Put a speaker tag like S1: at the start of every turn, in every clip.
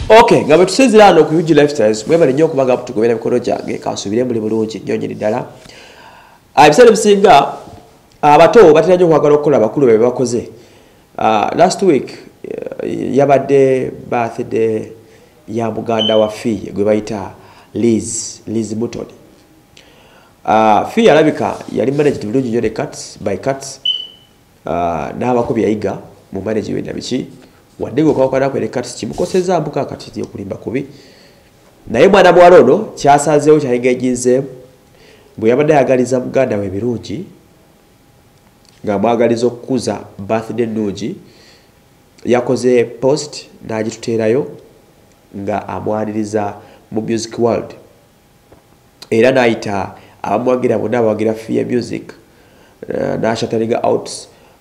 S1: Okay, nga betusezera ano ku UG Lifestyles mwebale nnyo okubaga tugobera mikolo gyange kansubire muli bulungi nnyo nyiri ddala. Ebiseera bisinga abato batera nnyo okwagala okukola abakulu be bakoze. Last week yabadde birthday ya muganda wa Fee gwe bayita Liz Mutoni. Fee alabika yali managed bulungi nnyo ne Cuts by Cuts n'abakubi yayiga mu management ya biki wadde gwekawakana kwene Cuts kimukoseza mbuka kati okulimba kubi naye mwana muwala ono kyasazeewo kyayigaginzeemu bwe yabadde ayagaliza muganda we ebirungi ng'amwagaliza okukuza birthday ennungi yakoze post n'agituteerayo nga amwaniriza mu music world era n'ayita abamuwagira bonna abawagira Fee music n'ashatalinga out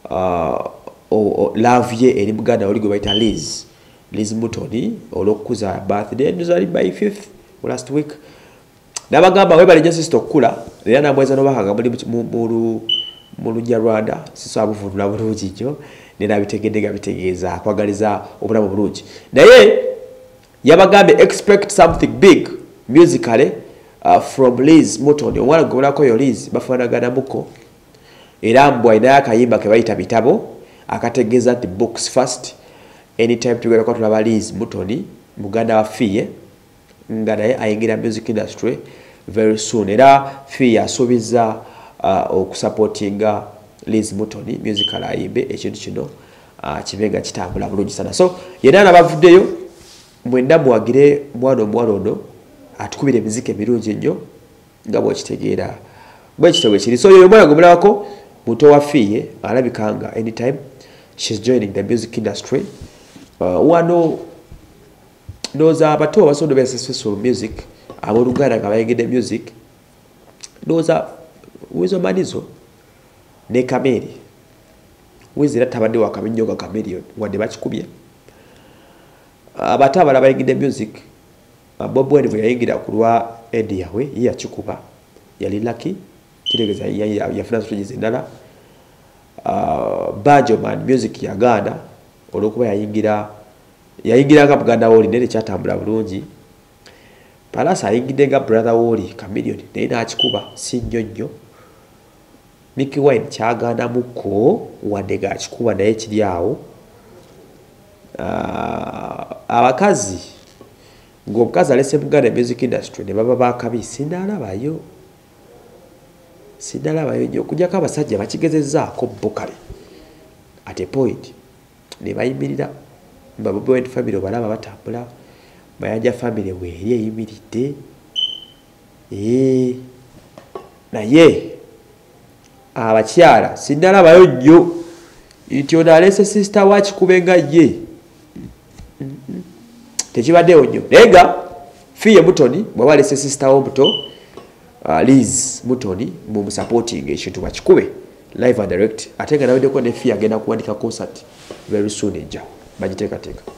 S1: love ye eri muganda oli gwe bayita Liz Mutoni olw'okukuza birthday nzali by 5th last week n'abagamba webale nnyo sister okukula era namweza n'obahanga muli mu Lunyarwanda siso abuvunula bulungi nnyo nenabitegedde nga bitegeeza akwagaliza obulamu bulungi naye yabagambe expect something big musically from Liz Mutoni omwana gwebolako yo Liz bafaanaganamuko era mbw alinayo akayimba ke bayita bitabo akategeeza nti books first anytime tugerako tulaba Liz Mutoni muganda wa Fee nga naye ayingira music industry very soon era Fee asuubiza okusupportinga Liz Mutoni musical ayimbe ekintu kino kibe nga kitambula bulungi sana so yena nabavuddeyo mwenda muwagire mwana omuwala ono atukubira emiziki emirungi ennyo nga bwekitegeera bwekitabo ekiri so yoyo mwana gwemulabako muto wa Fee alabika nga anytime she's joining the music industry wano noza abato abasondo be successful music abooluganda nga bayegedde music noza wizo manizo ne Kameri wizira tabadde wakaminyo ga Kameri wadde bakikubye abato abala bayegedde music Bob Wine bwe yayigira ku lwa Eddie yawe ye yakikuba yali lucky kiregeza yafuna stage endala Bajo Man music ya Ghana olwokuba yayingira nga muganda woli nene kyatambula bulungi Palasa ayingidde nga brother woli Chameleone naye n'akikuba si nnyo nnyo Nicky Wine kyagaanamuko wadde gaakikuba naye kiri awo abakazi ng'omukazi alese muganda music industry ne baba bakabi sindalabayo nnyo okujjako abasajja bakigezezzaako bukale at a point ne bayimirira Bobi Wine family obalaba batambula Mayanja family weeri eyimiridde naye abakyala sindalabayo nnyo nti ono alese sister wakikube nga ye tekibaddeewo nnyo naye nga Fee Mutoni bw'aba alese sister omuto Liz Mutoni mu supporting ekintu bakikube live and direct ate nga naweddeko ne Fee agenda kuwandika concert very soon ejja bagiteekateeka